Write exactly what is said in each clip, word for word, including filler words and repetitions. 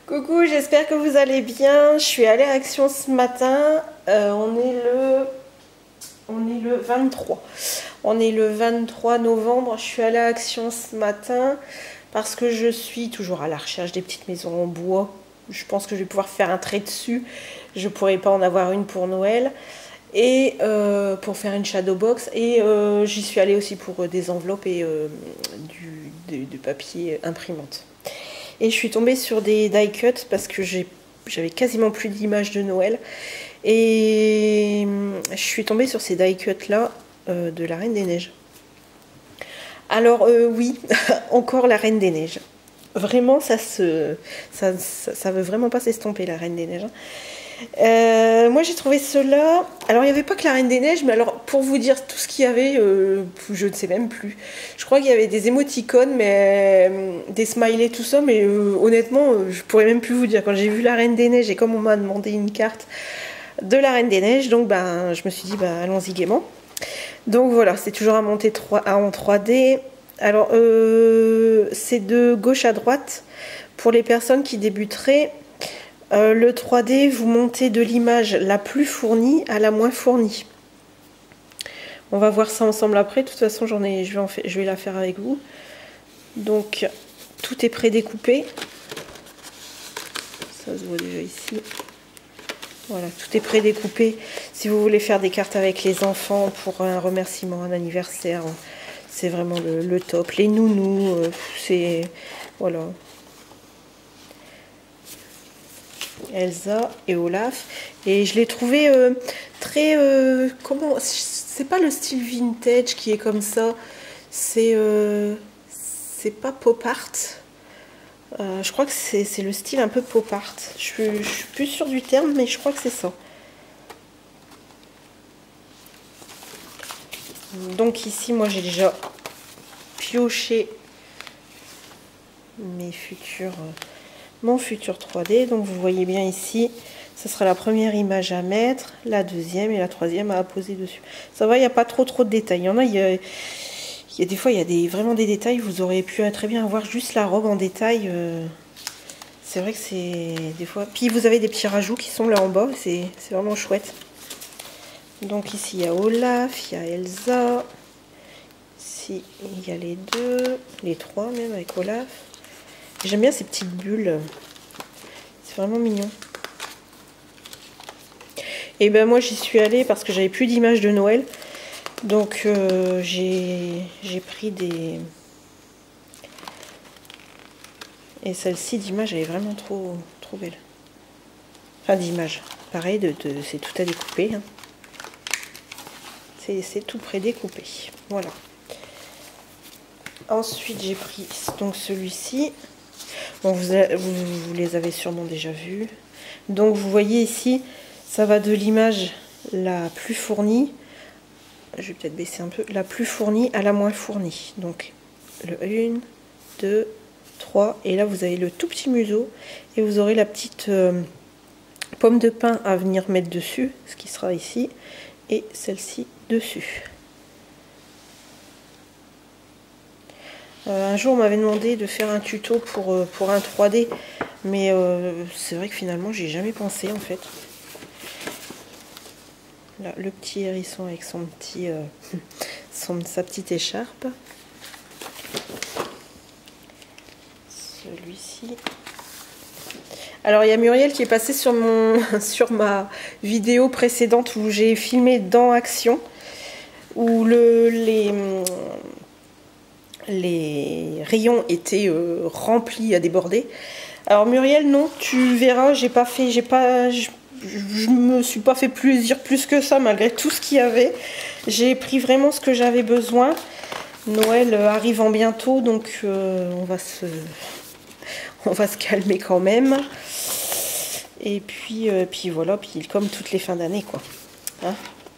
Coucou, j'espère que vous allez bien. Je suis allée à Action ce matin. Euh, on est le... On est le vingt-trois. On est le vingt-trois novembre. Je suis allée à Action ce matin parce que je suis toujours à la recherche des petites maisons en bois. Je pense que je vais pouvoir faire un trait dessus. Je ne pourrai pas en avoir une pour Noël. Et euh, pour faire une shadow box. Et euh, j'y suis allée aussi pour euh, des enveloppes et euh, du, du, du papier imprimante. Et je suis tombée sur des die cuts parce que j'avais quasiment plus d'images de Noël. Et je suis tombée sur ces die cuts là euh, de la Reine des Neiges. Alors euh, oui, encore la Reine des Neiges. Vraiment, ça se, ça, ça, ça veut vraiment pas s'estomper la Reine des Neiges. Euh, moi j'ai trouvé cela. Alors il n'y avait pas que la Reine des Neiges, mais alors pour vous dire tout ce qu'il y avait, euh, je ne sais même plus. Je crois qu'il y avait des émoticônes, mais euh, des smileys, tout ça, mais euh, honnêtement, euh, je pourrais même plus vous dire. Quand j'ai vu la Reine des Neiges et comme on m'a demandé une carte de la Reine des Neiges, donc ben je me suis dit ben allons-y gaiement. Donc voilà, c'est toujours à monter en trois D. Alors euh, c'est de gauche à droite pour les personnes qui débuteraient. Euh, le trois D, vous montez de l'image la plus fournie à la moins fournie. On va voir ça ensemble après. De toute façon, j'en ai, je vais, en fait, je vais la faire avec vous. Donc, tout est prédécoupé. Ça se voit déjà ici. Voilà, tout est prédécoupé. Si vous voulez faire des cartes avec les enfants pour un remerciement, un anniversaire, c'est vraiment le, le top. Les nounous, euh, c'est... Voilà. Elsa et Olaf, et je l'ai trouvé euh, très euh, comment, c'est pas le style vintage qui est comme ça, c'est euh, c'est pas pop art, euh, je crois que c'est le style un peu pop art, je, je suis plus sûre du terme, mais je crois que c'est ça. Donc ici moi j'ai déjà pioché mes futurs euh, mon futur trois D. Donc vous voyez bien ici, ce sera la première image à mettre, la deuxième et la troisième à apposer dessus. Ça va, il n'y a pas trop trop de détails. Il y en a, il y a, il y a des fois, il y a des, vraiment des détails. Vous auriez pu très bien avoir juste la robe en détail. Euh, c'est vrai que c'est des fois... Puis vous avez des petits rajouts qui sont là en bas. C'est vraiment chouette. Donc ici, il y a Olaf, il y a Elsa. Ici, il y a les deux, les trois même avec Olaf. J'aime bien ces petites bulles. C'est vraiment mignon. Et ben moi j'y suis allée parce que j'avais plus d'images de Noël. Donc euh, j'ai pris des... Et celle-ci d'image elle est vraiment trop, trop belle. Enfin d'image. Pareil, de, de, c'est tout à découper. Hein. C'est tout prédécoupé. Voilà. Ensuite j'ai pris donc celui-ci. Bon, vous, vous, vous les avez sûrement déjà vus. Donc vous voyez ici, ça va de l'image la plus fournie, je vais peut-être baisser un peu, la plus fournie à la moins fournie. Donc le un, deux, trois, et là vous avez le tout petit museau, et vous aurez la petite euh, pomme de pin à venir mettre dessus, ce qui sera ici, et celle-ci dessus. Euh, un jour on m'avait demandé de faire un tuto pour, euh, pour un trois D, mais euh, c'est vrai que finalement j'ai jamais pensé en fait. Là, le petit hérisson avec son petit, euh, son, sa petite écharpe. Celui-ci. Alors il y a Muriel qui est passée sur, mon, sur ma vidéo précédente où j'ai filmé dans Action, où le, les... les rayons étaient euh, remplis à déborder. Alors Muriel, non, tu verras, j'ai pas fait, j'ai pas, je, je me suis pas fait plaisir plus que ça malgré tout ce qu'il y avait. J'ai pris vraiment ce que j'avais besoin. Noël arrivant bientôt, donc euh, on va se, on va se calmer quand même. Et puis, euh, puis voilà, puis comme toutes les fins d'année, quoi. Hein?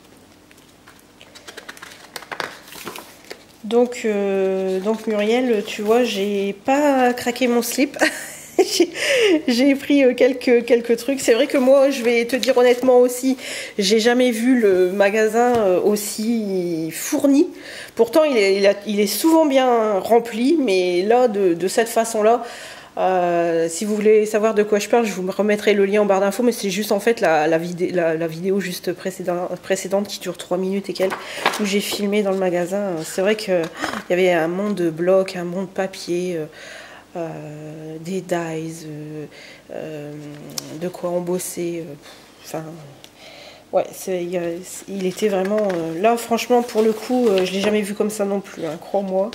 Donc, euh, donc Muriel, tu vois, j'ai pas craqué mon slip. J'ai pris quelques, quelques trucs. C'est vrai que moi, je vais te dire honnêtement aussi, j'ai jamais vu le magasin aussi fourni. Pourtant, il est, il a, il est souvent bien rempli, mais là, de, de cette façon-là, Euh, si vous voulez savoir de quoi je parle, je vous remettrai le lien en barre d'infos, mais c'est juste en fait la, la, vidé la, la vidéo juste précédente, précédente qui dure trois minutes et quelques, où j'ai filmé dans le magasin. C'est vrai qu'il y avait un monde de blocs, un monde papier, euh, euh, des dies, euh, euh, de quoi embosser. Euh, enfin, ouais, il, il était vraiment... Euh, là, franchement, pour le coup, euh, je l'ai jamais vu comme ça non plus, hein, crois-moi.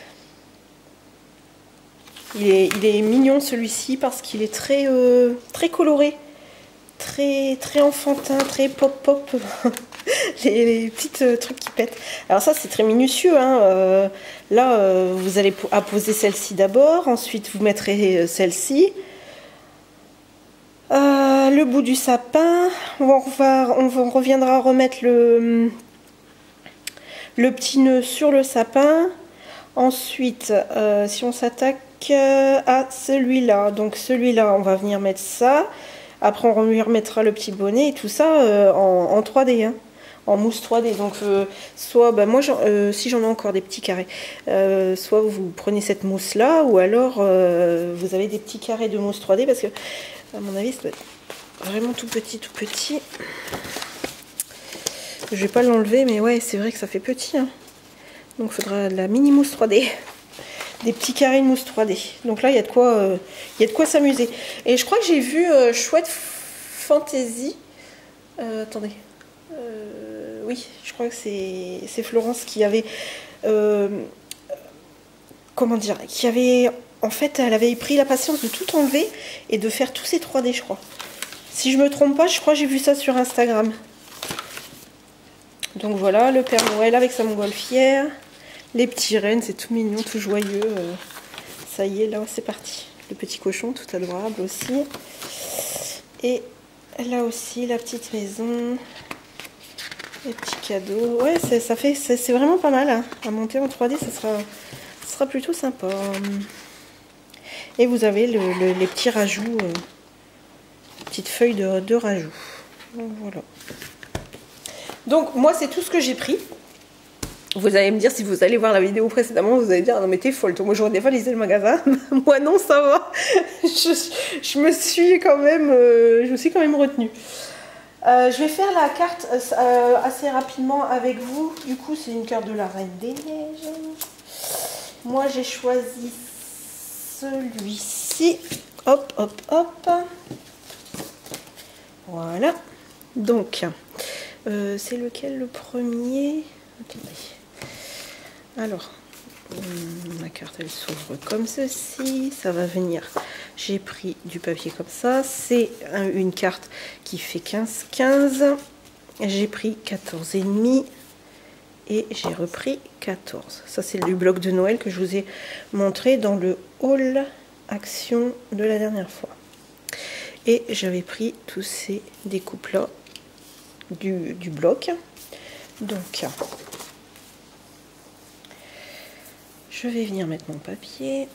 Il est, il est mignon celui-ci parce qu'il est très, euh, très coloré, très, très enfantin, très pop-pop. les, les petits euh, trucs qui pètent. Alors ça c'est très minutieux. Hein. Euh, là euh, vous allez apposer celle-ci d'abord, ensuite vous mettrez celle-ci. Euh, le bout du sapin, on, va, on, va, on reviendra remettre le, le petit nœud sur le sapin. Ensuite, euh, si on s'attaque à celui-là, donc celui-là, on va venir mettre ça. Après, on lui remettra le petit bonnet et tout ça euh, en, en trois D, hein, en mousse trois D. Donc, euh, soit, bah, moi, euh, si j'en ai encore des petits carrés, euh, soit vous prenez cette mousse-là, ou alors euh, vous avez des petits carrés de mousse trois D, parce que, à mon avis, ça doit être vraiment tout petit, tout petit. Je vais pas l'enlever, mais ouais, c'est vrai que ça fait petit, hein. Donc, il faudra de la mini mousse trois D. Des petits carrés de mousse trois D. Donc là, il y a de quoi, euh, il y a de quoi s'amuser. Et je crois que j'ai vu euh, Chouette Fantaisie. Euh, attendez. Euh, oui, je crois que c'est Florence qui avait... Euh, comment dire, qui avait... En fait, elle avait pris la patience de tout enlever et de faire tous ces trois D, je crois. Si je me trompe pas, je crois que j'ai vu ça sur Instagram. Donc voilà, le Père Noël avec sa montgolfière. Les petits rennes, c'est tout mignon, tout joyeux. Euh, ça y est, là, c'est parti. Le petit cochon, tout adorable aussi. Et là aussi, la petite maison. Les petits cadeaux. Ouais, ça fait, c'est vraiment pas mal. Hein. À monter en trois D, ça sera, ça sera plutôt sympa. Et vous avez le, le, les petits rajouts. Euh, petites feuilles de, de rajouts. Donc, voilà. Donc, moi, c'est tout ce que j'ai pris. Vous allez me dire, si vous allez voir la vidéo précédemment, vous allez dire, non mais t'es folle, toi, moi j'aurais dévalisé le magasin. Moi non, ça va. je, je me suis quand même, euh, je me suis quand même retenue. Euh, je vais faire la carte euh, assez rapidement avec vous. Du coup, c'est une carte de la Reine des Neiges. Moi, j'ai choisi celui-ci. Hop, hop, hop. Voilà. Donc, euh, c'est lequel le premier? Attendez. Alors, ma carte elle s'ouvre comme ceci, ça va venir. J'ai pris du papier comme ça, c'est une carte qui fait quinze quinze. J'ai pris quatorze et demi et j'ai repris quatorze. Ça c'est du bloc de Noël que je vous ai montré dans le haul action de la dernière fois. Et j'avais pris tous ces découpes là du, du bloc. Donc, je vais venir mettre mon papier.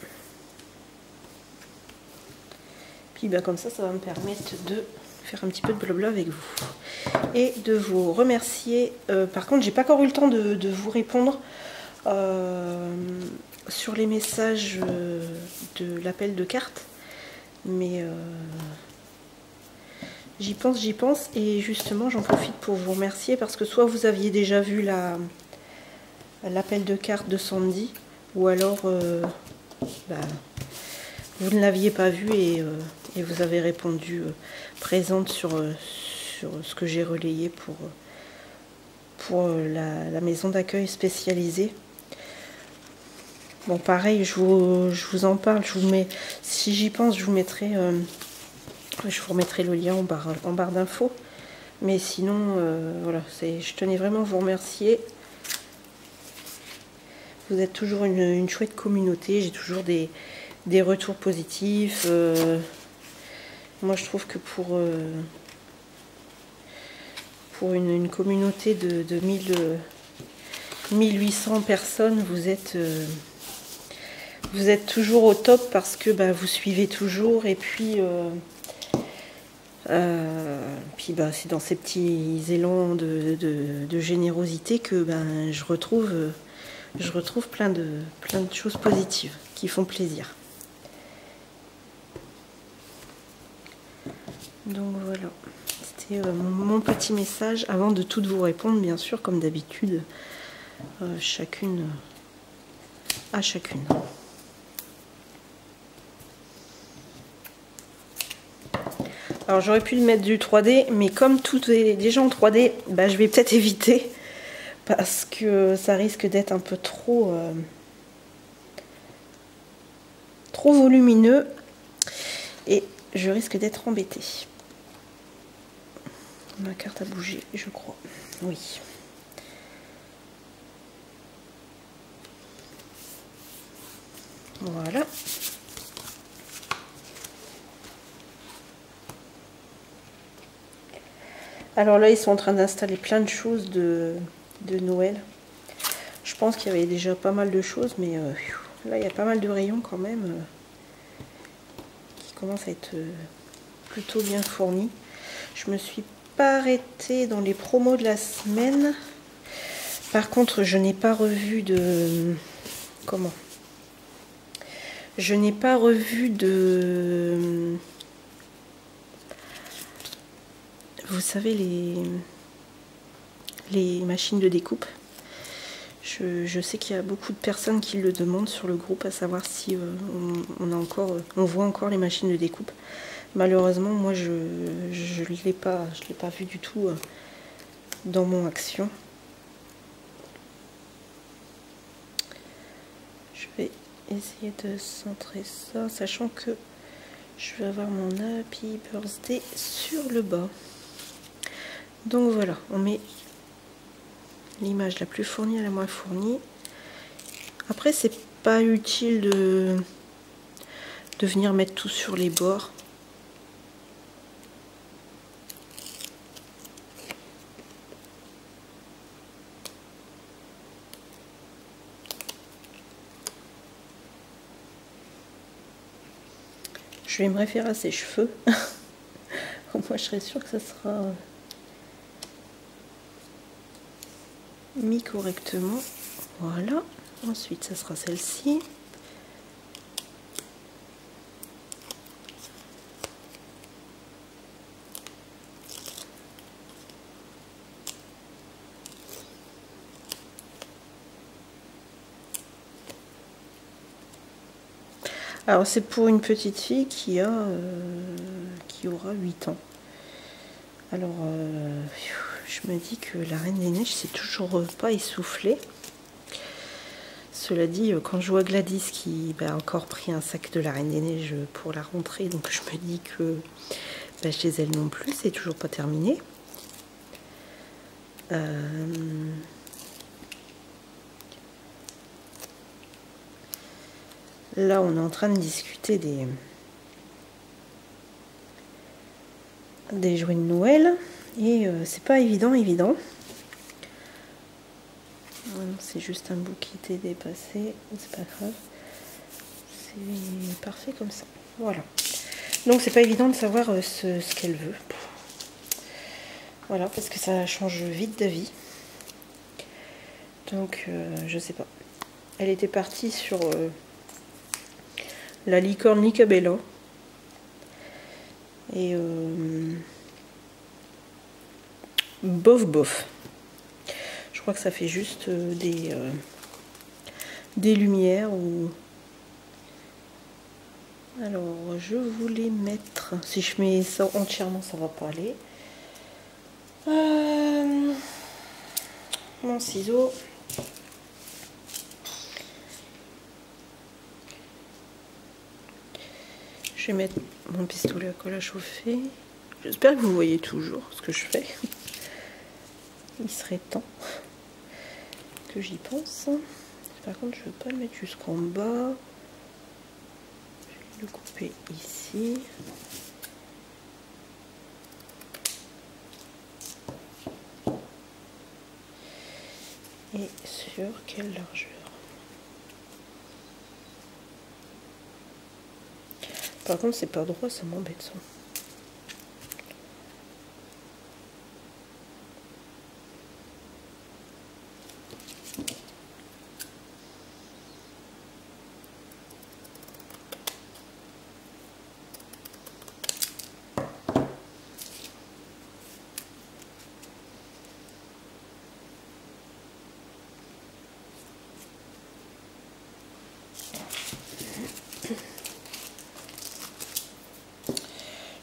Puis ben, comme ça, ça va me permettre de faire un petit peu de blabla avec vous. Et de vous remercier. Euh, par contre, j'ai pas encore eu le temps de, de vous répondre euh, sur les messages euh, de l'appel de carte. Mais euh, j'y pense, j'y pense. Et justement, j'en profite pour vous remercier parce que soit vous aviez déjà vu la l'appel de carte de Sandy, ou alors euh, bah, vous ne l'aviez pas vu et, euh, et vous avez répondu euh, présente sur, euh, sur ce que j'ai relayé pour, pour la, la maison d'accueil spécialisée. Bon, pareil, je vous, je vous en parle, je vous mets, si j'y pense, je vous mettrai, euh, je vous remettrai le lien en barre, en barre d'infos. Mais sinon, euh, voilà, je tenais vraiment à vous remercier. Vous êtes toujours une, une chouette communauté, j'ai toujours des, des retours positifs. Euh, moi je trouve que pour, euh, pour une, une communauté de, de mille huit cents personnes, vous êtes, euh, vous êtes toujours au top parce que bah, vous suivez toujours et puis, euh, euh, puis bah, c'est dans ces petits élans de, de, de générosité que bah, je retrouve... Euh, Je retrouve plein de, plein de choses positives qui font plaisir. Donc voilà, c'était euh, mon, mon petit message avant de toutes vous répondre, bien sûr, comme d'habitude, euh, chacune euh, à chacune. Alors j'aurais pu mettre du trois D, mais comme tout est déjà en trois D, bah, je vais peut-être éviter, parce que ça risque d'être un peu trop, euh, trop volumineux, et je risque d'être embêtée. Ma carte a bougé, je crois. Oui. Voilà. Alors là, ils sont en train d'installer plein de choses de, de Noël. Je pense qu'il y avait déjà pas mal de choses, mais euh, là, il y a pas mal de rayons quand même euh, qui commencent à être euh, plutôt bien fournis. Je me suis pas arrêtée dans les promos de la semaine. Par contre, je n'ai pas revu de... Comment? Je n'ai pas revu de... Vous savez, les, les machines de découpe. Je, je sais qu'il y a beaucoup de personnes qui le demandent sur le groupe, à savoir si euh, on, on, a encore, on voit encore les machines de découpe. Malheureusement, moi, je ne l'ai pas, je l'ai pas vu du tout euh, dans mon action. Je vais essayer de centrer ça, sachant que je vais avoir mon Happy Birthday sur le bas. Donc voilà, on met l'image la plus fournie à la moins fournie. Après, c'est pas utile de, de venir mettre tout sur les bords. Je vais me référer à ses cheveux. Moi, je serais sûre que ça sera mis correctement. Voilà. Ensuite, ça sera celle-ci. Alors, c'est pour une petite fille qui a euh, qui aura huit ans. Alors, euh, je me dis que la Reine des Neiges, c'est toujours pas essoufflé. Cela dit, quand je vois Gladys qui bah, a encore pris un sac de la Reine des Neiges pour la rentrée, donc je me dis que bah, chez elle non plus, c'est toujours pas terminé. Euh... Là, on est en train de discuter des, des jouets de Noël et euh, c'est pas évident, évident. C'est juste un bout qui était dépassé, c'est pas grave. C'est parfait comme ça. Voilà. Donc c'est pas évident de savoir euh, ce, ce qu'elle veut. Voilà, parce que ça change vite d'avis. Donc euh, je sais pas. Elle était partie sur euh, la licorne Licabella. Et euh, bof bof. Je crois que ça fait juste euh, des, euh, des lumières ou... Alors je voulais mettre... Si je mets ça entièrement, ça va pas aller. Euh, mon ciseau. Je vais mettre mon pistolet à colle à chauffer. J'espère que vous voyez toujours ce que je fais. Il serait temps que j'y pense. Par contre, je ne veux pas le mettre jusqu'en bas. Je vais le couper ici. Et sur quelle largeur? Par contre, c'est pas droit, ça m'embête ça.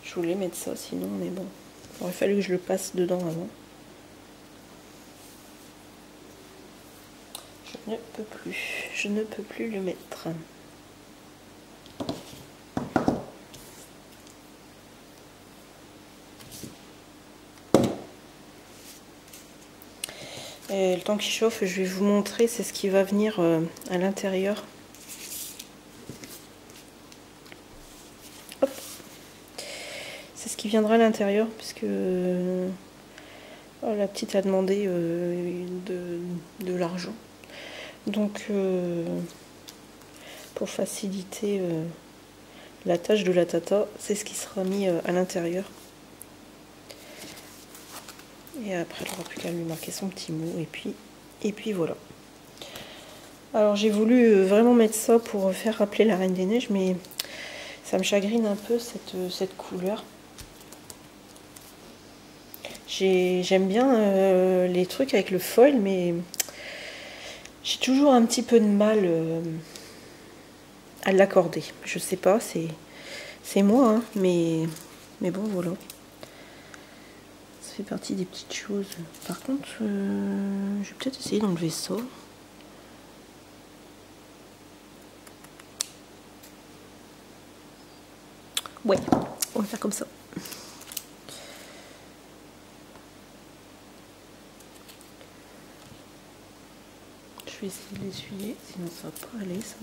Je voulais mettre ça sinon, mais bon. Il aurait fallu que je le passe dedans avant. Je ne peux plus. Je ne peux plus le mettre. Et le temps qu'il chauffe, je vais vous montrer, c'est ce qui va venir à l'intérieur. Hop. C'est ce qui viendra à l'intérieur, puisque euh, oh, la petite a demandé euh, de, de l'argent. Donc, euh, pour faciliter euh, la tâche de la tata, c'est ce qui sera mis euh, à l'intérieur. Et après, elle n'aura plus qu'à lui marquer son petit mot. Et puis, et puis voilà. Alors, j'ai voulu vraiment mettre ça pour faire rappeler la Reine des Neiges, mais ça me chagrine un peu cette, cette couleur. J'aime bien euh, les trucs avec le foil, mais j'ai toujours un petit peu de mal euh, à l'accorder. Je sais pas, c'est moi, hein, mais, mais bon, voilà. Ça fait partie des petites choses. Par contre, euh, je vais peut-être essayer d'enlever ça. Ouais, on va faire comme ça. Je vais essayer de l'essuyer, sinon ça va pas aller ça.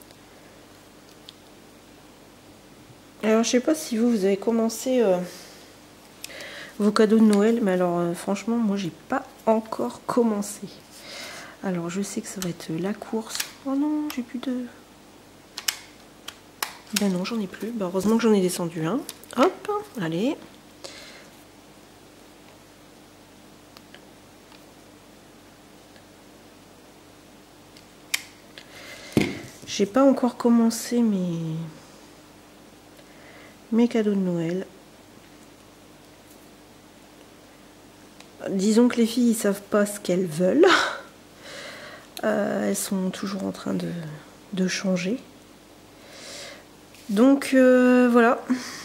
Alors je sais pas si vous, vous avez commencé euh, vos cadeaux de Noël, mais alors euh, franchement moi j'ai pas encore commencé. Alors je sais que ça va être la course. Oh non, j'ai plus de... Ben non, j'en ai plus. Ben, heureusement que j'en ai descendu un. Hop, allez. J'ai pas encore commencé mes... mes cadeaux de Noël. Disons que les filles ils savent pas ce qu'elles veulent. Euh, elles sont toujours en train de, de changer. Donc euh, voilà.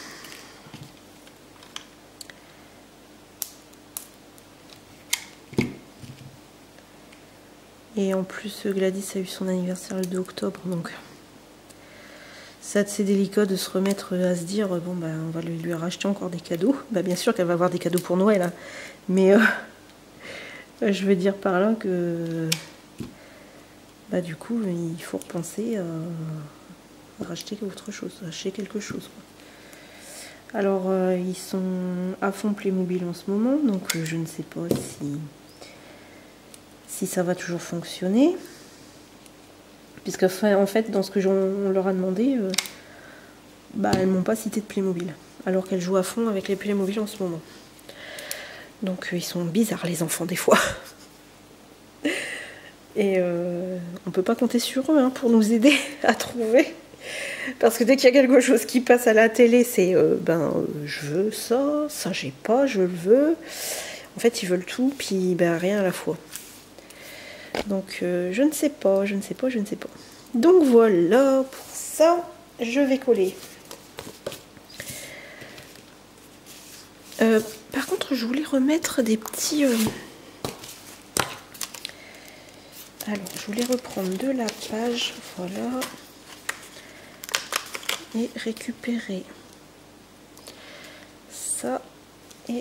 Et en plus Gladys a eu son anniversaire le deux octobre, donc c'est assez délicat de se remettre à se dire bon bah on va lui, lui racheter encore des cadeaux. Bah bien sûr qu'elle va avoir des cadeaux pour Noël, hein. Mais euh, je veux dire par là que bah du coup il faut repenser à racheter autre chose, acheter quelque chose, quoi. Alors euh, ils sont à fond Playmobil en ce moment, donc euh, je ne sais pas si si ça va toujours fonctionner, puisque en fait dans ce que on leur a demandé, euh, bah elles m'ont pas cité de Playmobil, alors qu'elles jouent à fond avec les Playmobil en ce moment. Donc euh, ils sont bizarres les enfants des fois. Et euh, on peut pas compter sur eux hein, pour nous aider à trouver. Parce que dès qu'il y a quelque chose qui passe à la télé, c'est euh, ben euh, je veux ça, ça j'ai pas, je le veux. En fait, ils veulent tout, puis ben rien à la fois. Donc euh, je ne sais pas, je ne sais pas, je ne sais pas. Donc voilà, pour ça, je vais coller. Euh, par contre, je voulais remettre des petits... Euh... Alors, je voulais reprendre de la page, voilà. Et récupérer ça et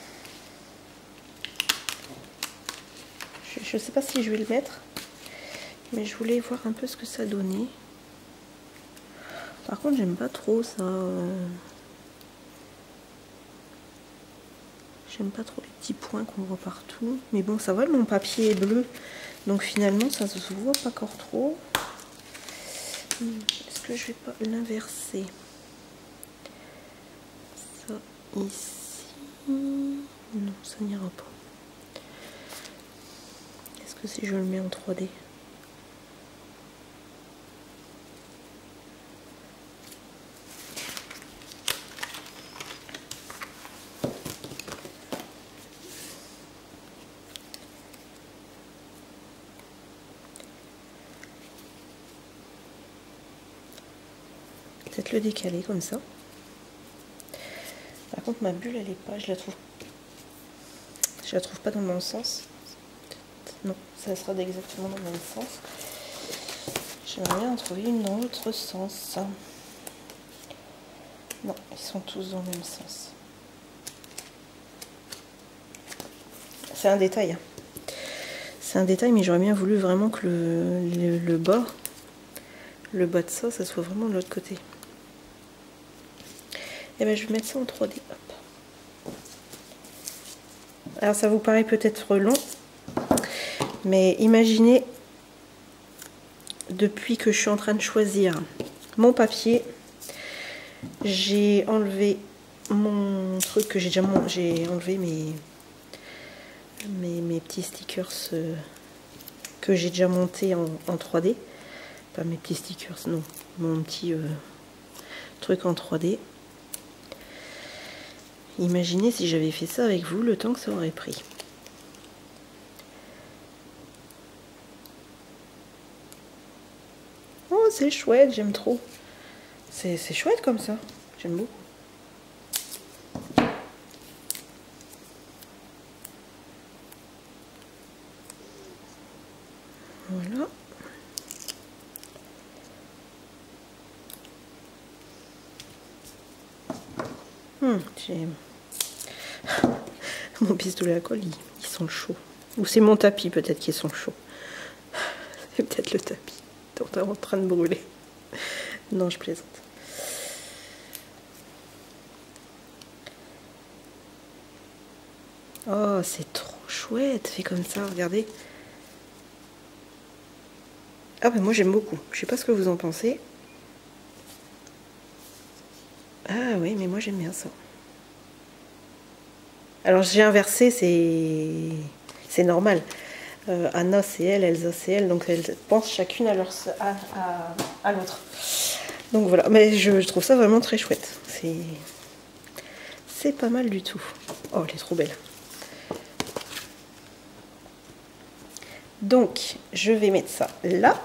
je ne sais pas si je vais le mettre, mais je voulais voir un peu ce que ça donnait. Par contre j'aime pas trop ça, j'aime pas trop les petits points qu'on voit partout, mais bon ça va, mon papier est bleu donc finalement ça se voit pas encore trop. Est-ce que je vais pas l'inverser? Ça ici, non ça n'ira pas. Est-ce que si je le mets en trois D? Peut-être le décaler comme ça. Par contre, ma bulle, elle est pas, je la trouve, je la trouve pas dans le bon sens. Non, ça sera exactement dans le même sens. J'aimerais bien en trouver une dans l'autre sens. Non, ils sont tous dans le même sens. C'est un détail. Hein. C'est un détail, mais j'aurais bien voulu vraiment que le, le, le bas, le bas de ça, ça soit vraiment de l'autre côté. Et bien, je vais mettre ça en trois D. Hop. Alors, ça vous paraît peut-être long, mais imaginez, depuis que je suis en train de choisir mon papier, j'ai enlevé mon truc que j'ai déjà j'ai enlevé mes, mes, mes petits stickers euh, que j'ai déjà monté en, en trois D. Pas mes petits stickers, non, mon petit euh, truc en trois D. Imaginez si j'avais fait ça avec vous, le temps que ça aurait pris. Oh, c'est chouette, j'aime trop. C'est chouette comme ça, j'aime beaucoup. Voilà. Hum, j'ai... Mon pistolet à colle, il, il sent chaud. Ou c'est mon tapis peut-être qui sent chaud. C'est peut-être le tapis. T'es en train de brûler. Non, je plaisante. Oh, c'est trop chouette, fait comme ça, regardez. Ah ben moi j'aime beaucoup. Je sais pas ce que vous en pensez. Ah oui, mais moi j'aime bien ça. Alors j'ai inversé, c'est c'est normal. Euh, Anna c'est elle, Elsa c'est elle, donc elles pensent chacune à leur à, à, à l'autre. Donc voilà, mais je, je trouve ça vraiment très chouette. C'est c'est pas mal du tout. Oh, elle est trop belle. Donc je vais mettre ça là.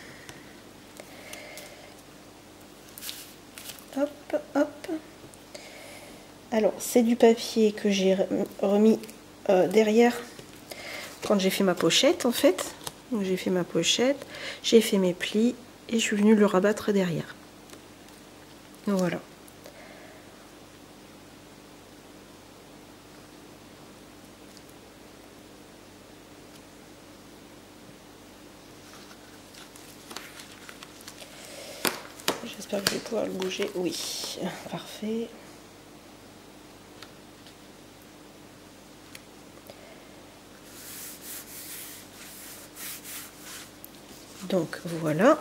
Hop, hop. Alors c'est du papier que j'ai remis euh, derrière. Quand j'ai fait ma pochette en fait, donc j'ai fait ma pochette, j'ai fait mes plis et je suis venue le rabattre derrière. Voilà. J'espère que je vais pouvoir le bouger. Oui, parfait. Donc voilà,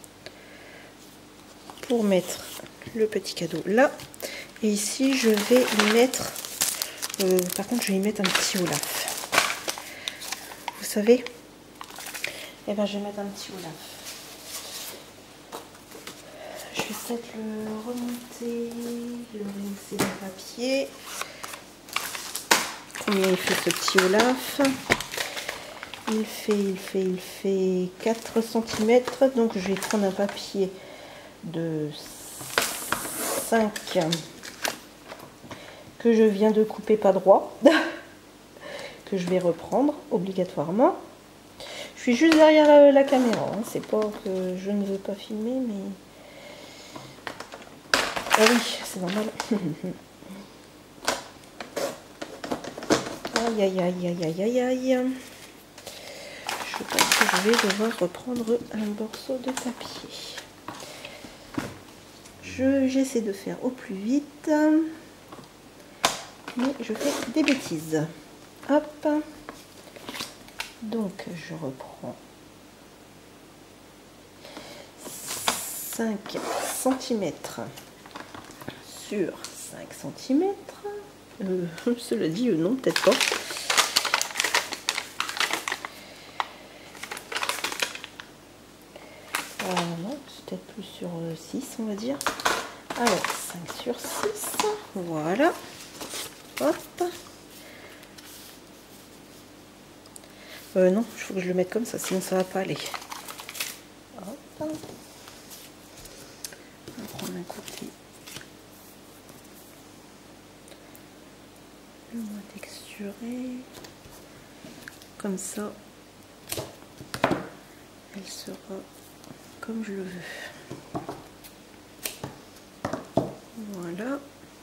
pour mettre le petit cadeau là. Et ici je vais y mettre, euh, par contre je vais y mettre un petit Olaf. Vous savez, et eh ben je vais mettre un petit Olaf. Je vais peut-être le remonter, le rincer le papier. Combien il fait ce petit Olaf? Il fait, il fait, il fait quatre centimètres. Donc je vais prendre un papier de cinq que je viens de couper pas droit. Que je vais reprendre obligatoirement. Je suis juste derrière la, la caméra. Hein. C'est pas que je ne veux pas filmer, mais... Ah oui, c'est normal. Aïe, aïe, aïe, aïe, aïe, aïe, aïe. Je pense que je vais devoir reprendre un morceau de papier. J'essaie de faire au plus vite. Mais je fais des bêtises. Hop. Donc je reprends cinq centimètres sur cinq centimètres. Euh, cela dit, euh, non, peut-être pas. Euh, non, peut-être plus sur euh, six, on va dire. Alors, cinq sur six. Voilà. Hop. Euh, non, il faut que je le mette comme ça, sinon ça va pas aller. Hop. On va prendre un côté. Le moins texturé. Comme ça, elle sera comme je le veux. Voilà.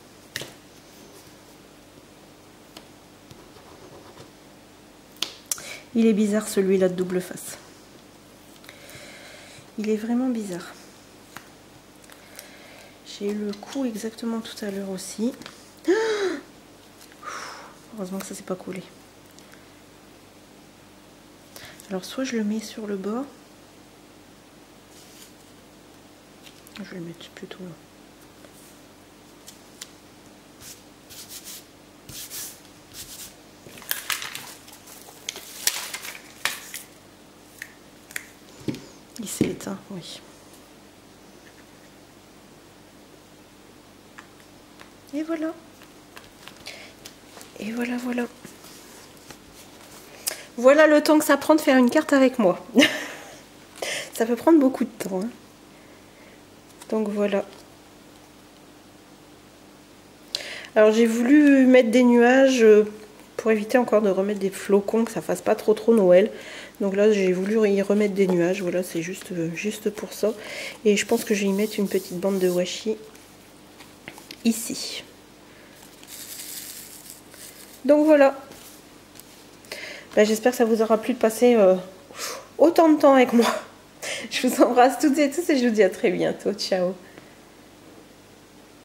Il est bizarre celui-là de double face. Il est vraiment bizarre. J'ai eu le coup exactement tout à l'heure aussi. Heureusement que ça s'est pas collé. Alors soit je le mets sur le bord. Je vais le mettre plutôt là. Il s'est éteint, oui. Et voilà. Et voilà, voilà. Voilà le temps que ça prend de faire une carte avec moi. Ça peut prendre beaucoup de temps. Hein. Donc voilà. Alors j'ai voulu mettre des nuages pour éviter encore de remettre des flocons, que ça fasse pas trop trop Noël. Donc là j'ai voulu y remettre des nuages. Voilà, c'est juste, juste pour ça. Et je pense que je vais y mettre une petite bande de washi ici. Donc voilà. Ben, j'espère que ça vous aura plu de passer euh, autant de temps avec moi. Je vous embrasse toutes et tous et je vous dis à très bientôt. Ciao.